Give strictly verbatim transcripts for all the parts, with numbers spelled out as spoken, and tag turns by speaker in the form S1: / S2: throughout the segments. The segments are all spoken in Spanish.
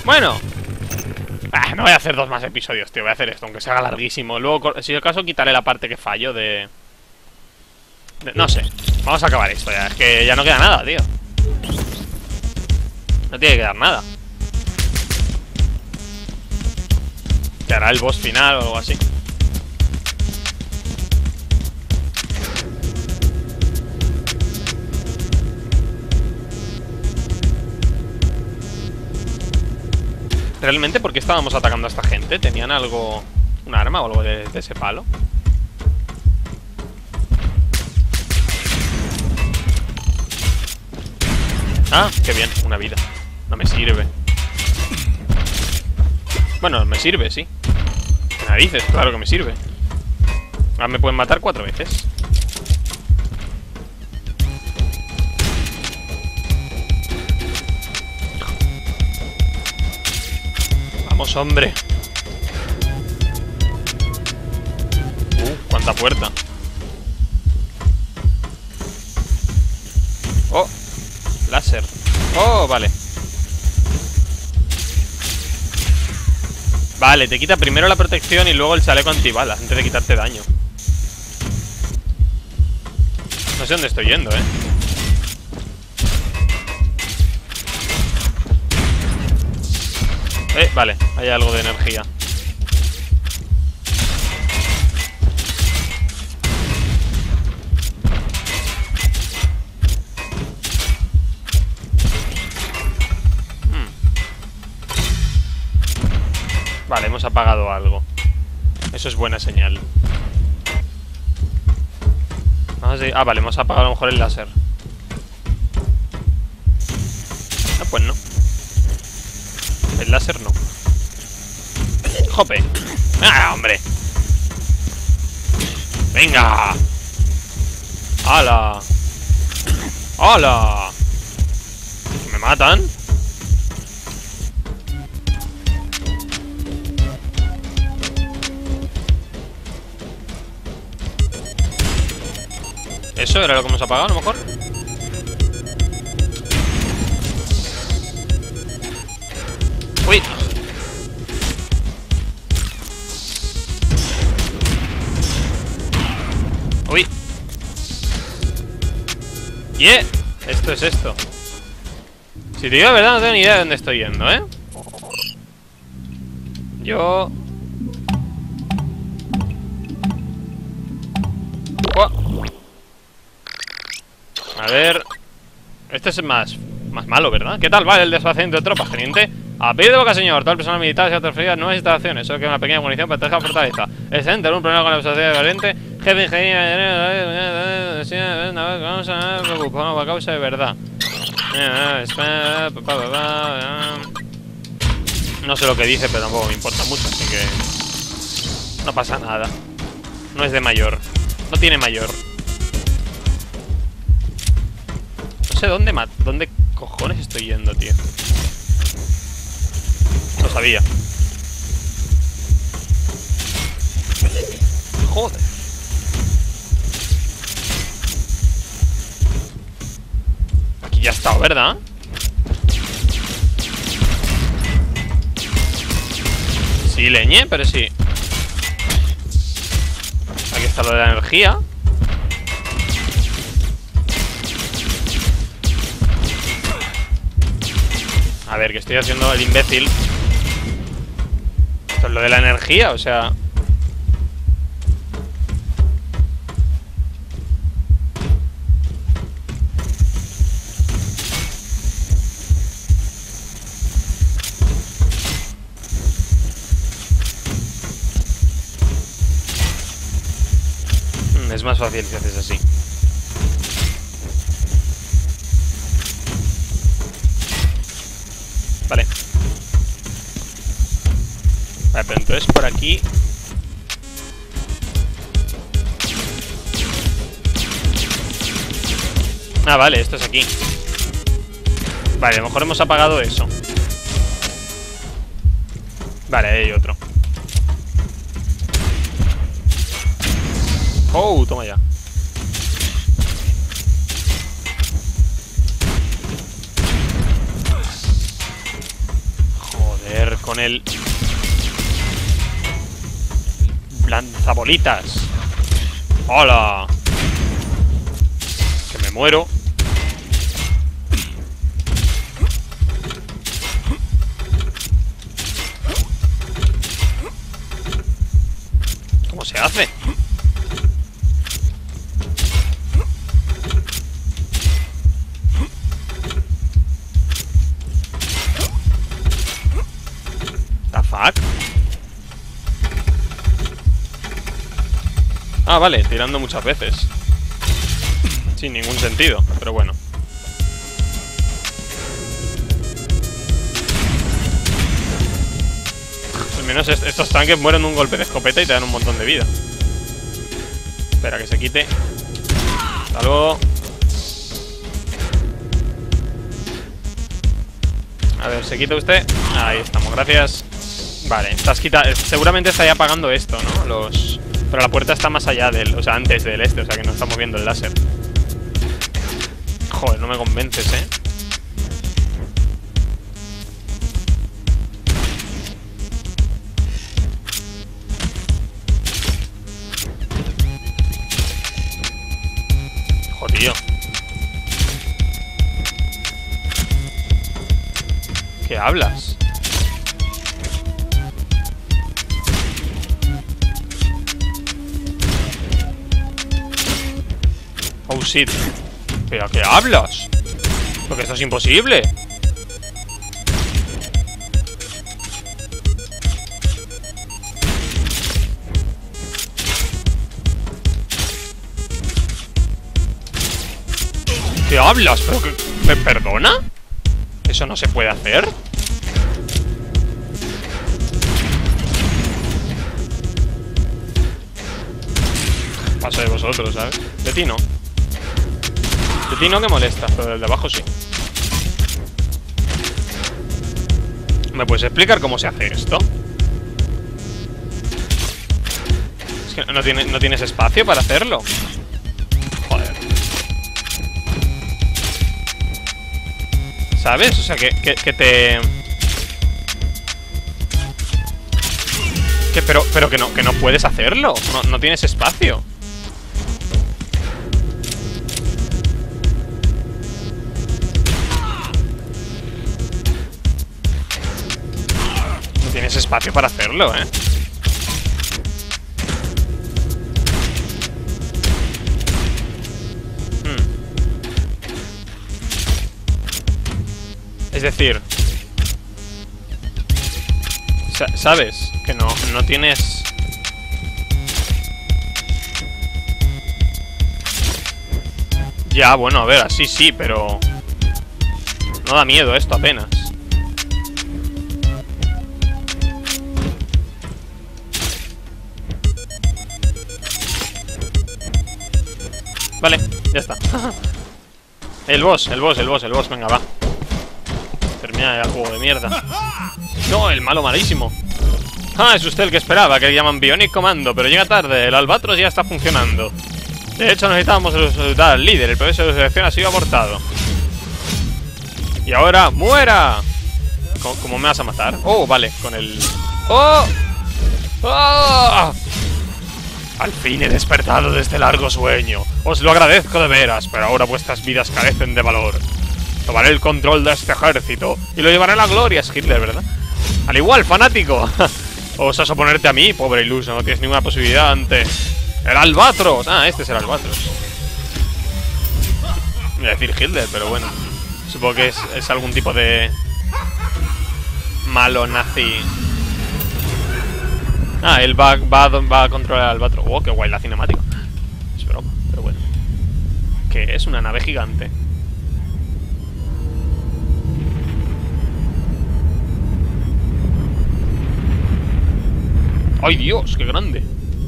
S1: Bueno. Ah, no voy a hacer dos más episodios, tío. Voy a hacer esto, aunque se haga larguísimo. Luego, si es el caso, quitaré la parte que fallo de... de... No sé. Vamos a acabar esto ya. Es que ya no queda nada, tío. No tiene que quedar nada. ¿Qué hará el boss final o algo así? ¿Realmente por qué estábamos atacando a esta gente? ¿Tenían algo... un arma o algo de, de ese palo? Ah, qué bien, una vida. No me sirve. Bueno, me sirve, sí. ¿Qué narices? Claro que me sirve. Ahora me pueden matar cuatro veces. Vamos, hombre. Uh, cuánta puerta. Oh, láser. Oh, vale. Vale, te quita primero la protección y luego el chaleco antibalas antes de quitarte daño. No sé dónde estoy yendo, eh. Eh, vale, hay algo de energía. hmm. Vale, hemos apagado algo. Eso es buena señal. Vamos a... Ah, vale, hemos apagado a lo mejor el láser. Ah, pues no. El láser no. ¡Jope! ¡Ah, hombre! ¡Venga! ¡Hala! ¡Hala! ¿Me matan? ¿Eso era lo que hemos apagado a lo mejor? ¡Uy! ¡Uy! ¡Yeah! Esto es esto. Si te digo la verdad, no tengo ni idea de dónde estoy yendo, ¿eh? Yo... Oh. A ver... Este es más... más malo, ¿verdad? ¿Qué tal va el desplazamiento de tropas, teniente? A pedido de boca, señor. Todo el personal militar se ha transferido a nuevas instalaciones. Solo que una pequeña munición para proteger la fortaleza. Excelente, un problema con la situación de variante. Jefe de ingeniería. Vamos a preocuparnos a causa de verdad. No sé lo que dice, pero tampoco me importa mucho, así que... no pasa nada. No es de mayor. No tiene mayor. No sé dónde, dónde cojones estoy yendo, tío. Lo sabía. Joder. Aquí ya he estado, ¿verdad? Sí, leñé, pero sí. Aquí está lo de la energía. A ver, que estoy haciendo el imbécil. Esto es lo de la energía, o sea... Mm, es más fácil si haces así. Vale. Vale, pero entonces por aquí... Ah, vale, esto es aquí. Vale, a lo mejor hemos apagado eso. Vale, ahí hay otro. Oh, toma ya. con el... lanzabolitas. ¡Hola! Que me muero. ¿Cómo se hace? ¿The fuck? Ah, vale, tirando muchas veces. Sin ningún sentido, pero bueno. Al menos est estos tanques mueren de un golpe de escopeta y te dan un montón de vida. Espera que se quite. Hasta luego. A ver, ¿se quita usted? Ahí estamos, gracias. Vale, estás quita seguramente está ya apagando esto, ¿no? Los... Pero la puerta está más allá del... O sea, antes del este, o sea que no estamos viendo el láser. Joder, no me convences, ¿eh? Jodido. ¿Qué hablas? Oh shit. ¿Pero qué hablas? Porque esto es imposible. ¿Qué hablas? ¿Pero qué? ¿Me perdona? ¿Eso no se puede hacer? Paso de vosotros, ¿sabes? De ti no. De ti no que molesta, pero del de abajo sí. ¿Me puedes explicar cómo se hace esto? Es que no, tiene, no tienes espacio para hacerlo. Joder. ¿Sabes? O sea, que, que, que te... Que, pero, pero que no, que no puedes hacerlo. No, no tienes espacio. Tienes espacio para hacerlo, ¿eh? Hmm. Es decir... Sa- ¿Sabes? Que no, no tienes... Ya, bueno, a ver, así sí, pero... No da miedo esto apenas. Vale, ya está. El boss, el boss, el boss, el boss, venga, va. Termina el juego de mierda. No, el malo malísimo. Ah, es usted el que esperaba, que le llaman Bionic Commando, pero llega tarde, el Albatros ya está funcionando. De hecho, necesitábamos resucitar al líder, el proceso de selección ha sido abortado. Y ahora, ¡muera! ¿Cómo, cómo me vas a matar? Oh, vale, con el... ¡Oh! ¡Oh! Al fin he despertado de este largo sueño. Os lo agradezco de veras, pero ahora vuestras vidas carecen de valor. Tomaré el control de este ejército y lo llevaré a la gloria. Es Hitler, ¿verdad? Al igual, fanático. ¿Osas oponerte a mí? Pobre iluso, no tienes ninguna posibilidad ante... ¡El Albatros! Ah, este es el Albatros. Voy a decir Hitler, pero bueno. Supongo que es, es algún tipo de... malo nazi. Ah, él va, va, va a controlar al Albatros. Oh, qué guay la cinemática. Es broma, pero bueno. ¿Qué es? Una nave gigante. ¡Ay, Dios! ¡Qué grande!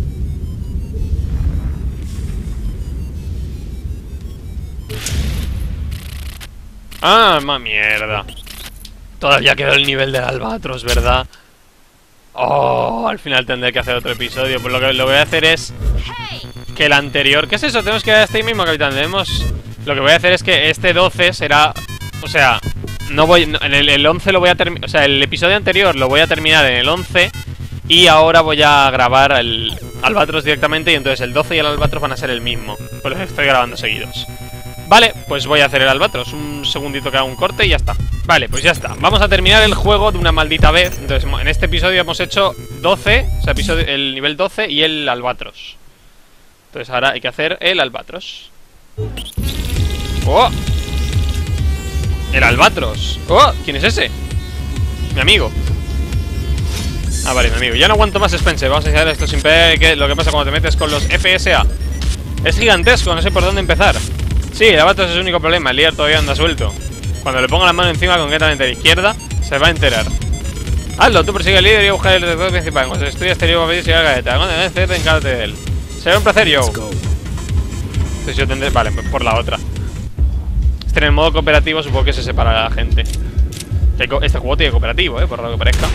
S1: ¡Ah, ma mierda! Todavía queda el nivel del Albatros, ¿verdad? Oh, al final tendré que hacer otro episodio. Pues lo que lo voy a hacer es que el anterior... ¿Qué es eso? Tenemos que ir hasta ahí mismo, capitán. Debemos... Lo que voy a hacer es que este doce será... O sea, No voy... No, en el, el once lo voy a terminar... O sea, el episodio anterior lo voy a terminar en el once. Y ahora voy a grabar el Albatros directamente. Y entonces el doce y el Albatros van a ser el mismo. Pues los estoy grabando seguidos. Vale, pues voy a hacer el Albatros. Un segundito que haga un corte y ya está. Vale, pues ya está. Vamos a terminar el juego de una maldita vez. Entonces, en este episodio hemos hecho doce. O sea, episodio, el nivel doce y el Albatros. Entonces ahora hay que hacer el Albatros. ¡Oh! El Albatros. ¡Oh! ¿Quién es ese? Mi amigo. Ah, vale, mi amigo. Ya no aguanto más Spencer. Vamos a hacer esto sin ver qué lo que pasa cuando te metes con los F S A. Es gigantesco, no sé por dónde empezar. Sí, el Albatros es el único problema. El líder todavía anda suelto. Cuando le ponga la mano encima, concretamente a la izquierda, se va a enterar. Hazlo, tú persigue al líder y busca el detector principal. Cuando se estudia exterior, va a pedir si va a la galeta. Cuando te veces, encárgate de él. Será un placer, yo. Entonces yo tendré... Vale, pues por la otra. Este en el modo cooperativo supongo que se separa a la gente. Este juego tiene cooperativo, eh, por lo que parezca.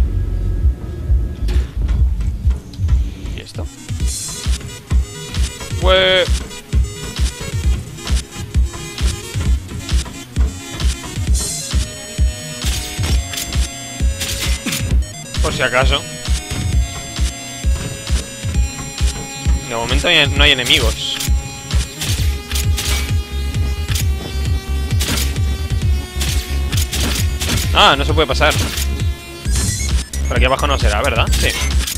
S1: ¿Y esto? Pues... Por si acaso. De momento no hay enemigos. Ah, no se puede pasar. Por aquí abajo no será, ¿verdad? Sí.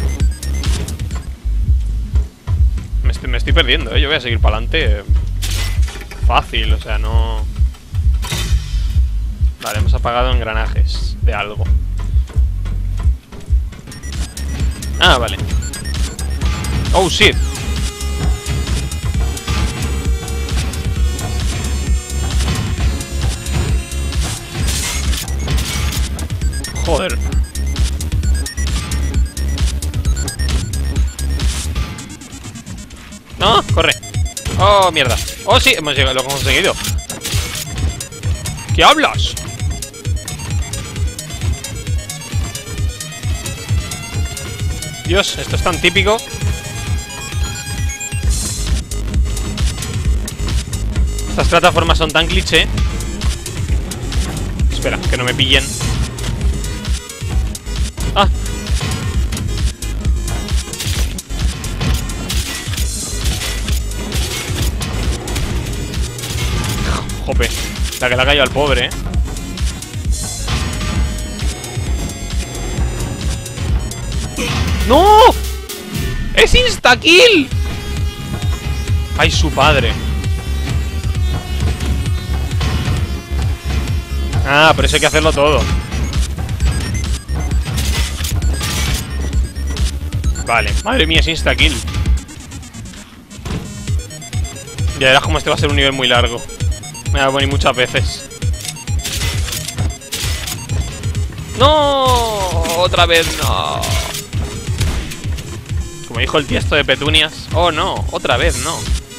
S1: Me estoy, me estoy perdiendo, ¿eh? Yo voy a seguir para adelante. Fácil, o sea, no... Vale, hemos apagado engranajes de algo. Ah, vale. Oh, shit. Joder. No, corre. Oh, mierda. Oh, sí, hemos llegado, lo hemos conseguido. ¿Qué hablas? Dios, esto es tan típico. Estas plataformas son tan cliché. Espera, que no me pillen. Ah. Jope, la que le ha caído al pobre, eh. ¡No! ¡Es insta-kill! ¡Ay, su padre! Ah, pero eso hay que hacerlo todo. Vale, madre mía, es insta-kill. Ya verás como este va a ser un nivel muy largo. Me va a poner muchas veces. ¡No! Otra vez no. Como dijo el tiesto de petunias. Oh, no, otra vez no.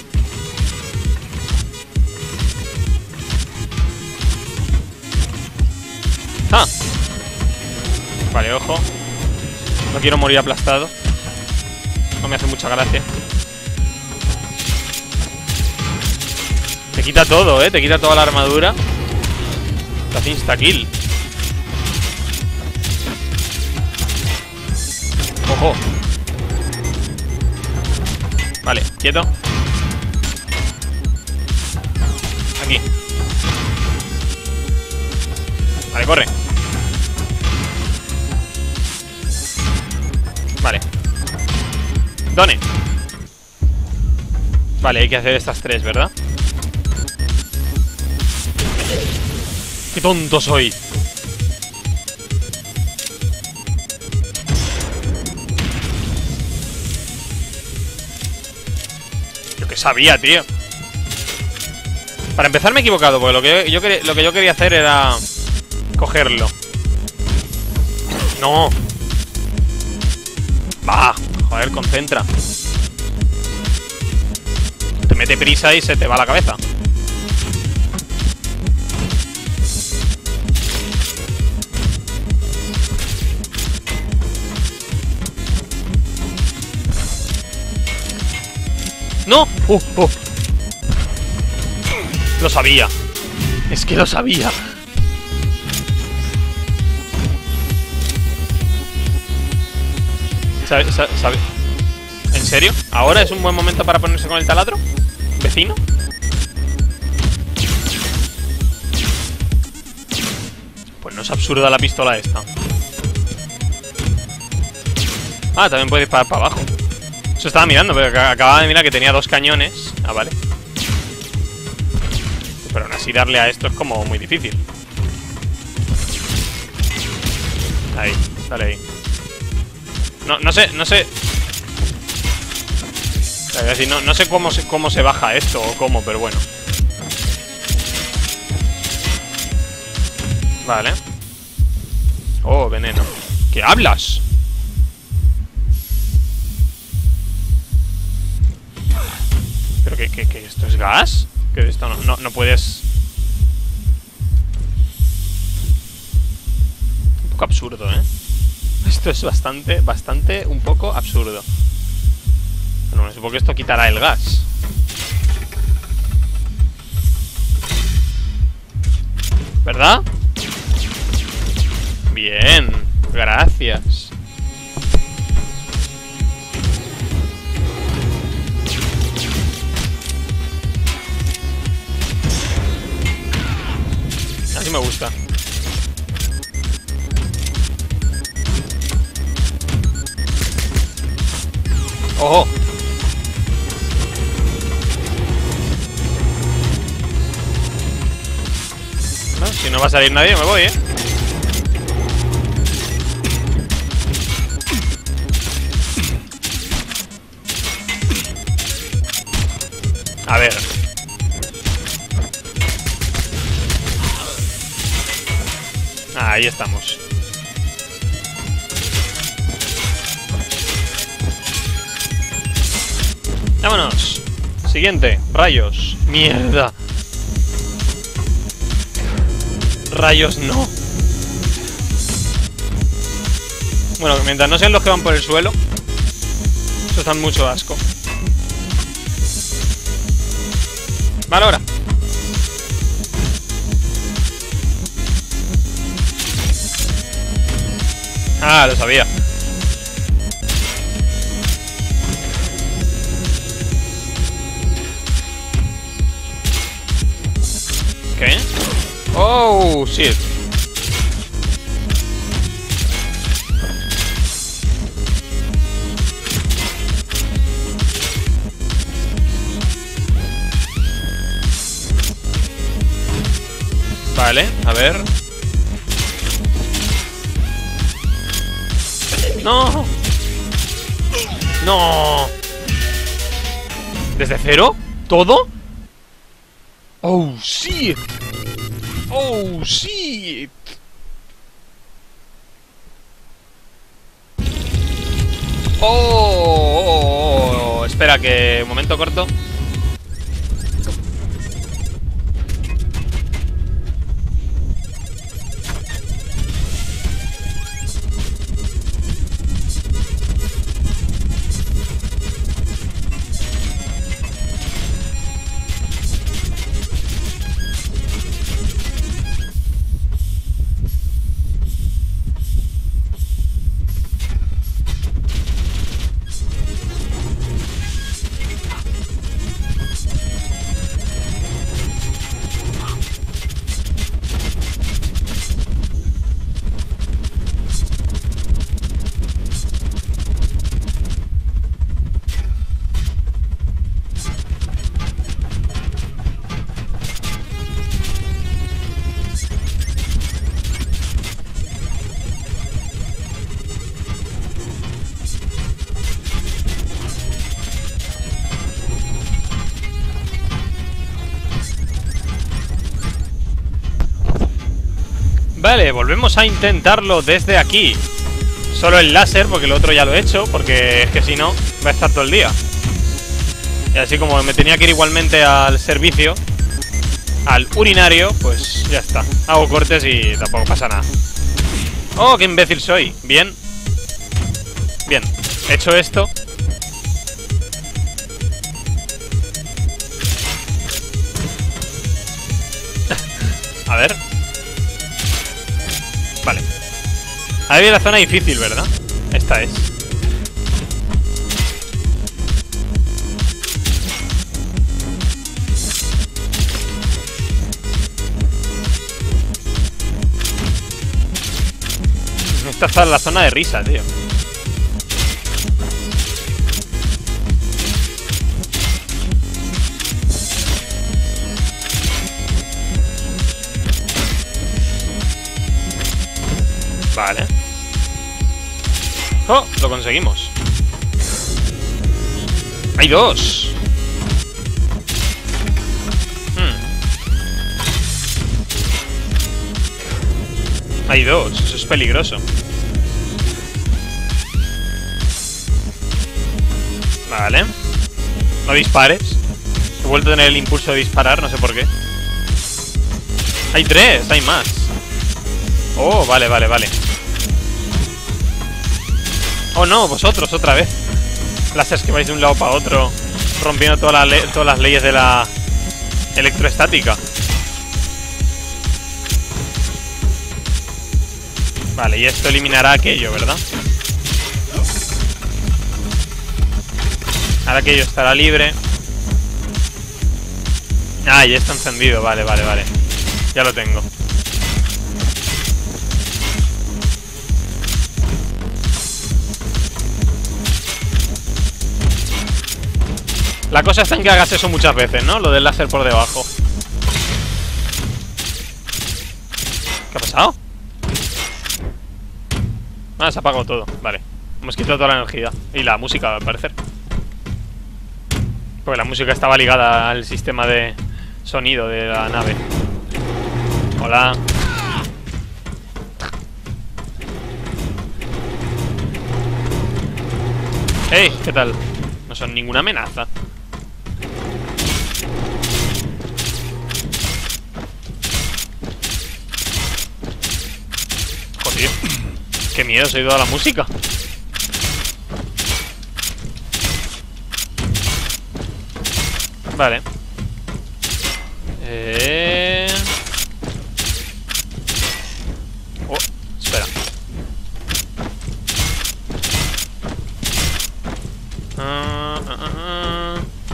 S1: ¡Ah! Vale, ojo. No quiero morir aplastado. No me hace mucha gracia. Te quita todo, eh. Te quita toda la armadura. Te hace insta-kill. Ojo. Vale, quieto. Aquí. Vale, corre. Vale. Done. Vale, hay que hacer estas tres, ¿verdad? ¡Qué tonto soy! Yo qué sabía, tío. Para empezar me he equivocado, porque lo que yo, lo que yo quería hacer era cogerlo. No. Va, joder, concentra. Te mete prisa y se te va la cabeza. ¡No! ¡Uh! ¡Uh! Lo sabía. Es que lo sabía. ¿Sabe, sabe, sabe? ¿En serio? ¿Ahora es un buen momento para ponerse con el taladro? ¿Vecino? Pues no es absurda la pistola esta. Ah, también puede disparar para abajo. Eso estaba mirando, pero acababa de mirar que tenía dos cañones. Ah, vale. Pero aún así darle a esto es como muy difícil. Ahí, dale ahí. No, no sé, no sé. Es decir, no, no sé cómo se, cómo se baja esto o cómo, pero bueno. Vale. Oh, veneno. ¿Qué hablas? ¿Pero qué, qué, qué? ¿Esto es gas? Que esto no, no, no puedes... Un poco absurdo, ¿eh? Esto es bastante, bastante, un poco absurdo. Bueno, me supongo que esto quitará el gas. ¿Verdad? Bien, gracias. Así me gusta. ¡Ojo! No, si no va a salir nadie, me voy, ¿eh? A ver. Ahí estamos. Vámonos. Siguiente, rayos. Mierda. Rayos no. Bueno, mientras no sean los que van por el suelo, eso está mucho asco. Vale, ahora. Ah, lo sabía. ¿Qué? Oh, shit. Vale, a ver. ¡No! ¡No! ¿Desde cero? ¿Todo? ¡Oh, shit! ¡Oh, shit! ¡Oh! oh, oh. Espera, que... Un momento corto. Vale, volvemos a intentarlo desde aquí. Solo el láser, porque el otro ya lo he hecho. Porque es que si no, va a estar todo el día. Y así como me tenía que ir igualmente al servicio, al urinario, pues ya está. Hago cortes y tampoco pasa nada. Oh, qué imbécil soy. Bien. Bien, he hecho esto. A ver. Vale. Ahí viene la zona difícil, ¿verdad? Esta es. destrozar la zona de risa, tío. Vale. Oh, lo conseguimos. Hay dos. Hmm. Hay dos, eso es peligroso. Vale. No dispares. He vuelto a tener el impulso de disparar, no sé por qué. Hay tres, hay más. Oh, vale, vale, vale. Oh no, vosotros otra vez. Láseres que vais de un lado para otro, rompiendo toda la todas las leyes de la electroestática. Vale, y esto eliminará aquello, ¿verdad? Ahora aquello estará libre. Ah, ya está encendido, vale, vale, vale. Ya lo tengo. La cosa está en que hagas eso muchas veces, ¿no? Lo del láser por debajo. ¿Qué ha pasado? Ah, se ha apagado todo, vale. Hemos quitado toda la energía. Y la música, al parecer. Porque la música estaba ligada al sistema de sonido de la nave. Hola. Hey, ¿qué tal? No son ninguna amenaza. Joder, qué miedo, se ha ido a la música. Vale. Eh... Oh, espera. Ah, ah, ah.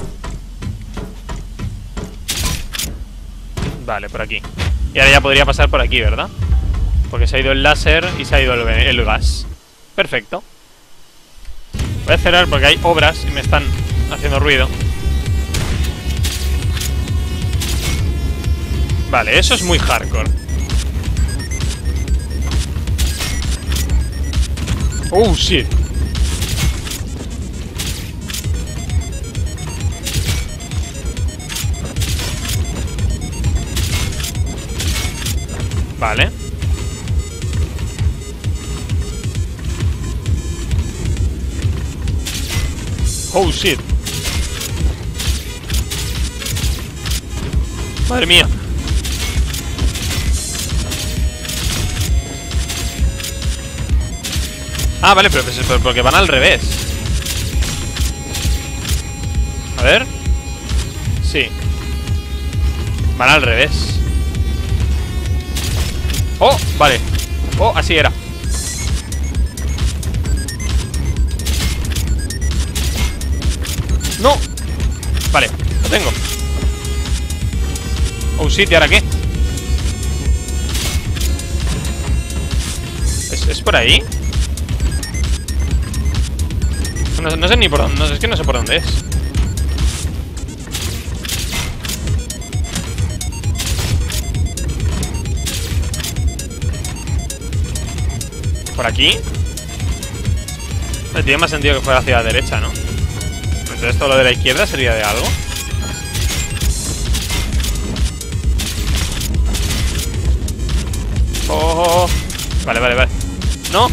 S1: Vale, por aquí. Y ahora ya podría pasar por aquí, ¿verdad? Porque se ha ido el láser y se ha ido el, el gas. Perfecto. Voy a cerrar porque hay obras y me están haciendo ruido. Vale, eso es muy hardcore. Oh, shit. Vale. Oh, shit. Madre mía. Ah, vale, pero pues, porque van al revés. A ver. Sí. Van al revés. Oh, vale. Oh, así era. No. Vale, lo tengo. Oh, sí, ¿y ahora qué? ¿Es, es por ahí? No, no sé ni por dónde, no, es que no sé por dónde es. ¿Por aquí? Tiene más sentido que fuera hacia la derecha, ¿no? Entonces todo lo de la izquierda sería de algo. Oh, oh, oh. Vale, vale, vale. No.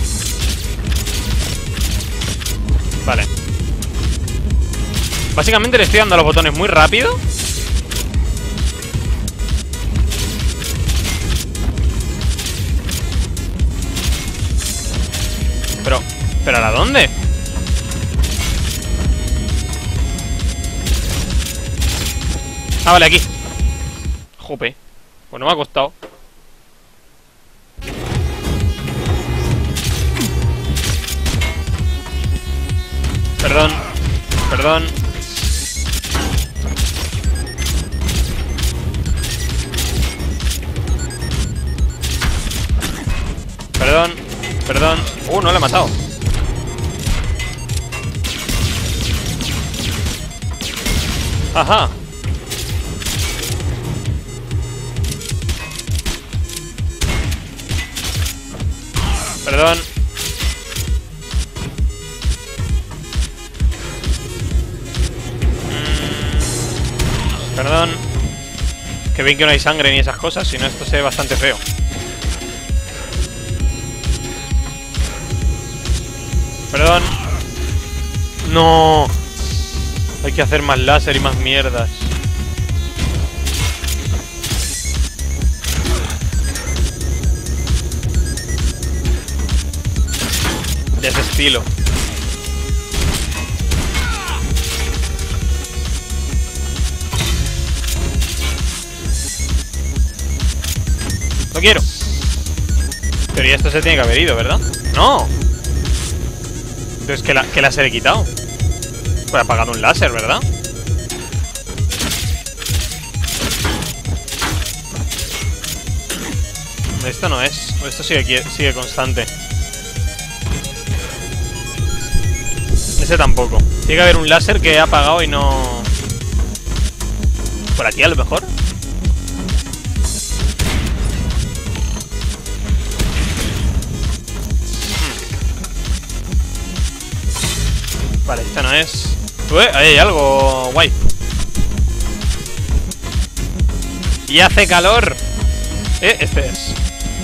S1: Vale. Básicamente le estoy dando a los botones muy rápido. Pero, ¿pero a dónde? Ah, vale, aquí. Jope. Pues no me ha costado. Perdón. Perdón. Perdón. Perdón. Uh, no le he matado. Ajá. Perdón. Mm, perdón. Que bien que no hay sangre ni esas cosas, si no esto se ve bastante feo. Perdón. No. Hay que hacer más láser y más mierdas. De ese estilo. No quiero. Pero ya esto se tiene que haber ido, ¿verdad? ¡No! Entonces, ¿qué, la, qué láser he quitado? Pues he apagado un láser, ¿verdad? Esto no es. Esto sigue, sigue constante. Ese tampoco. Tiene que haber un láser que he apagado y no... ¿Por aquí a lo mejor? Vale, esta no es... Uy, ahí hay algo guay. Y hace calor. Eh, este es.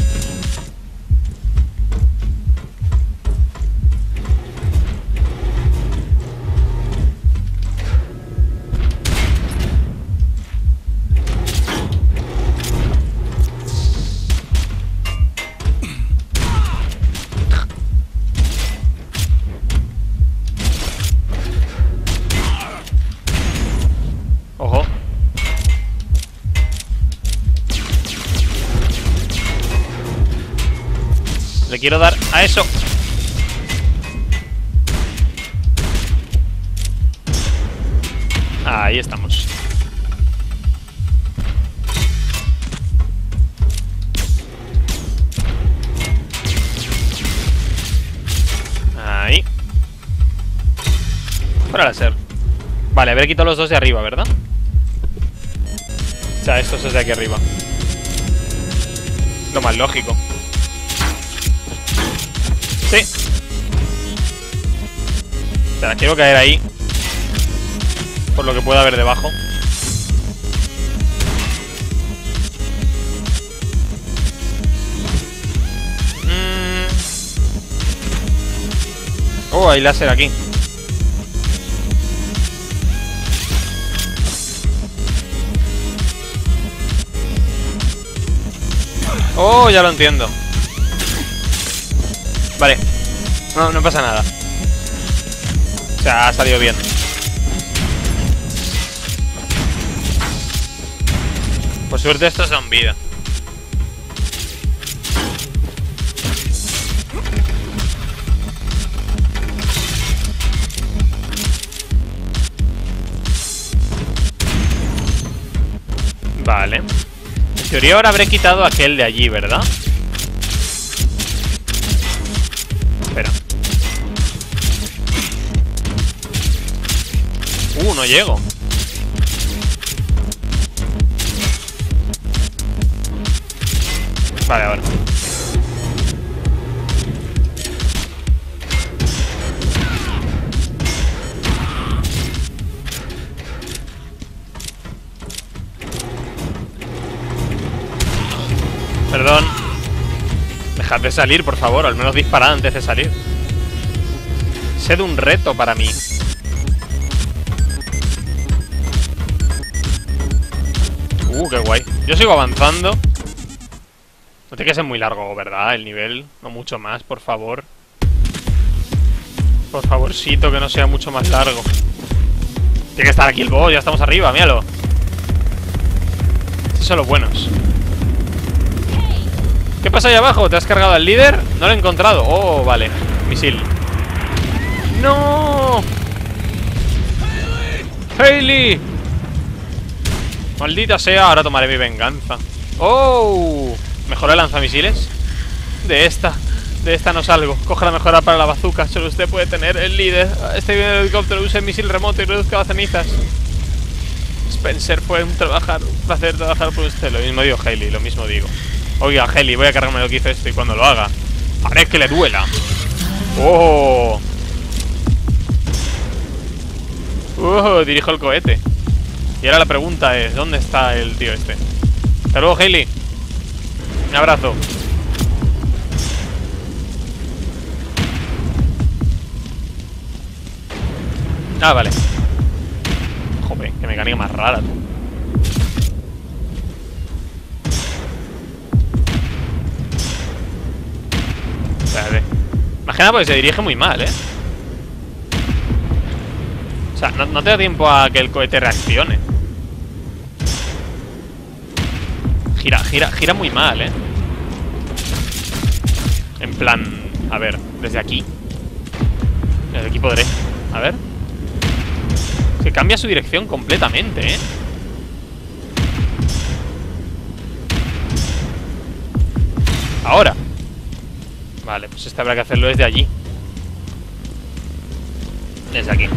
S1: Ojo. Le quiero dar a eso. Ahí estamos. Ahí. Para láser. Vale, haber quitado los dos de arriba, ¿verdad? O sea, estos es de aquí arriba. Lo más lógico. Sí. Espera, quiero caer ahí. Por lo que pueda haber debajo. Mm. Oh, hay láser aquí. Oh, ya lo entiendo. Vale. No, no pasa nada. O sea, ha salido bien. Por suerte estos dan vida. Vale. En teoría ahora habré quitado aquel de allí, ¿verdad? Espera. Uh, no llego. Vale, ahora. Perdón. Dejad de salir, por favor. Al menos disparad antes de salir. Sed un reto para mí. Uh, qué guay. Yo sigo avanzando. No tiene que ser muy largo, ¿verdad? El nivel. No mucho más, por favor. Por favorcito, que no sea mucho más largo. Tiene que estar aquí el boss. Ya estamos arriba, míralo. Estos son los buenos. ¿Qué pasa ahí abajo? ¿Te has cargado al líder? No lo he encontrado. Oh, vale. Misil. ¡No! ¡Hayley! Maldita sea, ahora tomaré mi venganza. ¡Oh! ¿Mejora el lanzamisiles? De esta. De esta no salgo. Coge la mejora para la bazooka. Solo usted puede tener el líder. Este viene del helicóptero. Use el misil remoto y reduzca las cenizas. Spencer, fue un trabajar, un placer trabajar por usted. Lo mismo digo Hailey, lo mismo digo. Oiga, Hailey, voy a cargarme lo que hizo esto y cuando lo haga haré que le duela. Oh. Oh, dirijo el cohete. Y ahora la pregunta es, ¿dónde está el tío este? Hasta luego, Hailey. Un abrazo. Ah, vale. Joder, qué mecánica más rara, tú. Espérate. Imagina porque se dirige muy mal, ¿eh? O sea, no, no te da tiempo a que el cohete reaccione. Gira, gira, gira muy mal, ¿eh? En plan... A ver, desde aquí. Desde aquí podré. A ver. Que cambia su dirección completamente, ¿eh? Ahora. Vale, pues este habrá que hacerlo desde allí. Desde aquí.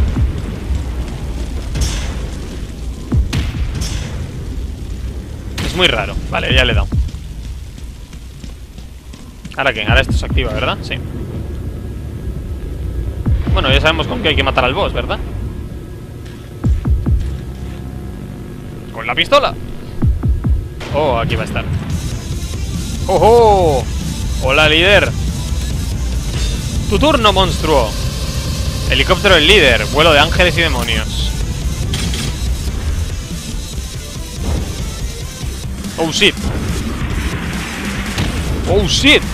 S1: Es muy raro. Vale, ya le he dado. ¿Ahora qué? Ahora esto se activa, ¿verdad? Sí. Bueno, ya sabemos con qué hay que matar al boss, ¿verdad? Con la pistola. Oh, aquí va a estar. ¡Oh, oh! Hola, líder. Tu turno, monstruo. Helicóptero del líder. Vuelo de ángeles y demonios. Oh, shit. Oh, shit.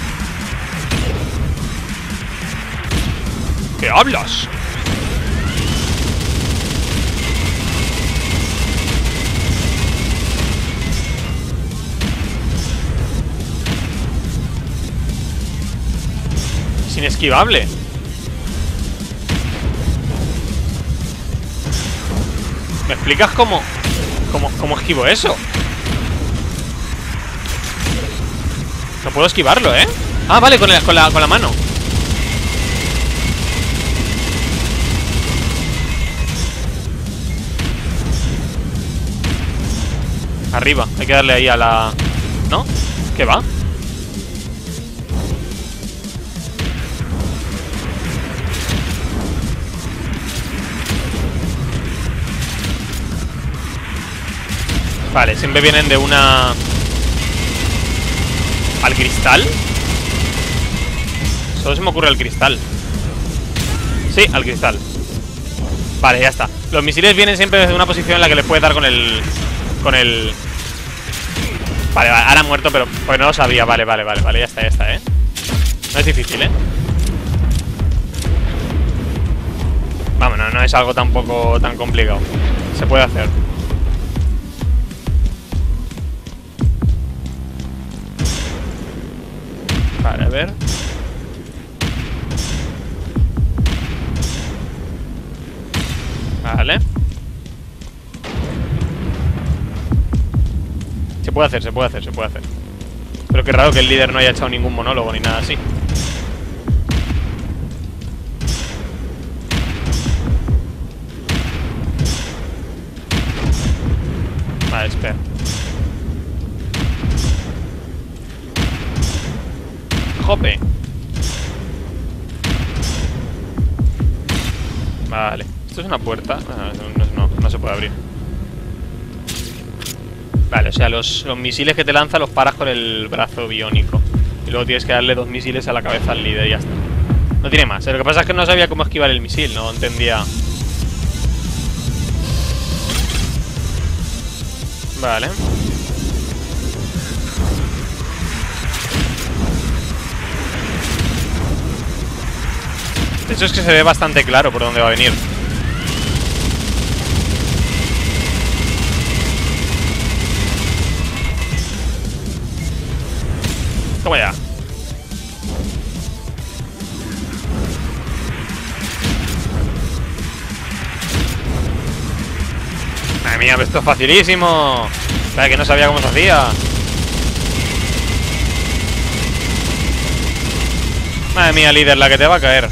S1: ¿Qué hablas? Es inesquivable. ¿Me explicas cómo, cómo, cómo esquivo eso? No puedo esquivarlo, ¿eh? Ah, vale, con la, con la, con la mano. Arriba, hay que darle ahí a la... ¿No? ¿Qué va? Vale, siempre vienen de una... ¿Al cristal? Solo se me ocurre el cristal. Sí, al cristal. Vale, ya está. Los misiles vienen siempre desde una posición en la que les puedes dar con el... Con el... Vale, vale, ahora ha muerto, pero... Pues no lo sabía, vale, vale, vale, vale, ya está, ya está, ¿eh? No es difícil, ¿eh? Vamos, no, no es algo tampoco tan complicado. Se puede hacer. Vale, a ver. Vale. Se puede hacer, se puede hacer, se puede hacer. Pero qué raro que el líder no haya echado ningún monólogo ni nada así. Vale, espera. Jope. Vale. Esto es una puerta. No, no, no, no se puede abrir. Vale, o sea, los, los misiles que te lanza los paras con el brazo biónico. Y luego tienes que darle dos misiles a la cabeza al líder y ya está. No tiene más. Lo que pasa es que no sabía cómo esquivar el misil. No entendía. Vale. De hecho es que se ve bastante claro por dónde va a venir. Toma ya. Madre mía, esto es facilísimo. Sabes que no sabía cómo se hacía. Madre mía, líder, la que te va a caer.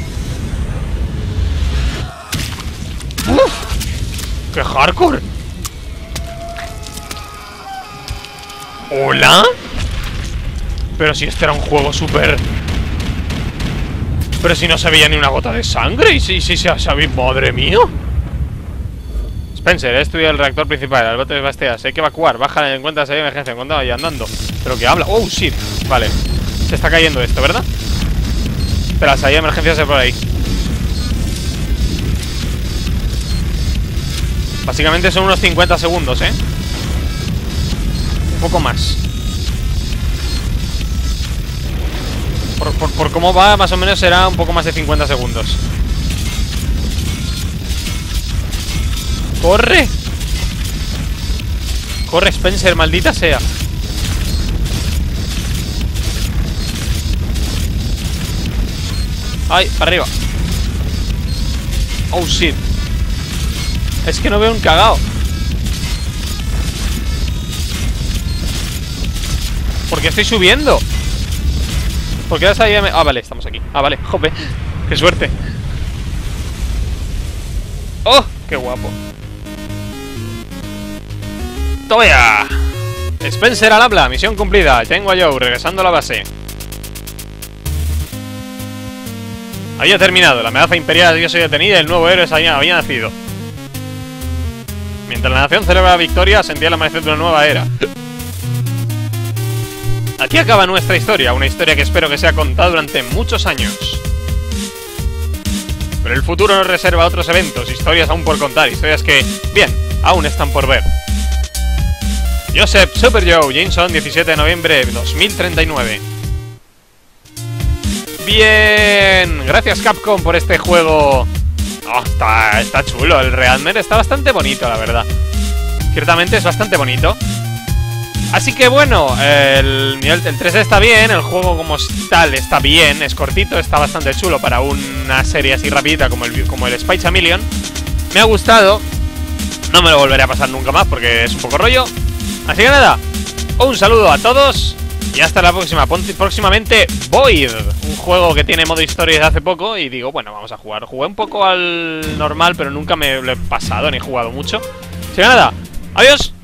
S1: ¡Uf! ¡Qué hardcore! ¿Hola? Pero si este era un juego súper... Pero si no se veía ni una gota de sangre. Y si, si se sabía... ¡Madre mía! Spencer, he estudiado el reactor principal, el bote de Bastias. Hay que evacuar, baja en cuenta de salida de emergencia. Encontrado y andando. Pero que habla... ¡Oh, shit! Vale. Se está cayendo esto, ¿verdad? Espera, la salida de emergencia se por ahí. Básicamente son unos cincuenta segundos, ¿eh? Un poco más. Por, por, por cómo va, más o menos será un poco más de cincuenta segundos. ¡Corre! ¡Corre, Spencer, maldita sea! ¡Ay, para arriba! ¡Oh, shit! Es que no veo un cagao. ¿Por qué estoy subiendo? ¿Por qué la salida me... Ah, vale, estamos aquí. Ah, vale, jope. ¡Qué suerte! ¡Oh! ¡Qué guapo! ¡Toma ya! Spencer al habla, misión cumplida. Tengo a Joe, regresando a la base. Había terminado, la amenaza imperial había sido detenida y el nuevo héroe había, había nacido. Mientras la nación celebra la victoria, sentía el amanecer de una nueva era. Aquí acaba nuestra historia, una historia que espero que sea contada durante muchos años. Pero el futuro nos reserva otros eventos, historias aún por contar, historias que, bien, aún están por ver. Joseph Super Joe Jameson, diecisiete de noviembre de dos mil treinta y nueve. Bien, gracias Capcom por este juego. Oh, está, está chulo, el Realmer está bastante bonito, la verdad. Ciertamente es bastante bonito. Así que bueno, el, el tres D está bien, el juego como tal está bien, es cortito, está bastante chulo para una serie así rapidita como el, como el Spy Chameleon. Me ha gustado, no me lo volveré a pasar nunca más porque es un poco rollo. Así que nada, un saludo a todos y hasta la próxima. Próximamente Void, un juego que tiene modo historia desde hace poco y digo, bueno, vamos a jugar. Jugué un poco al normal, pero nunca me lo he pasado ni he jugado mucho. Así que nada, adiós.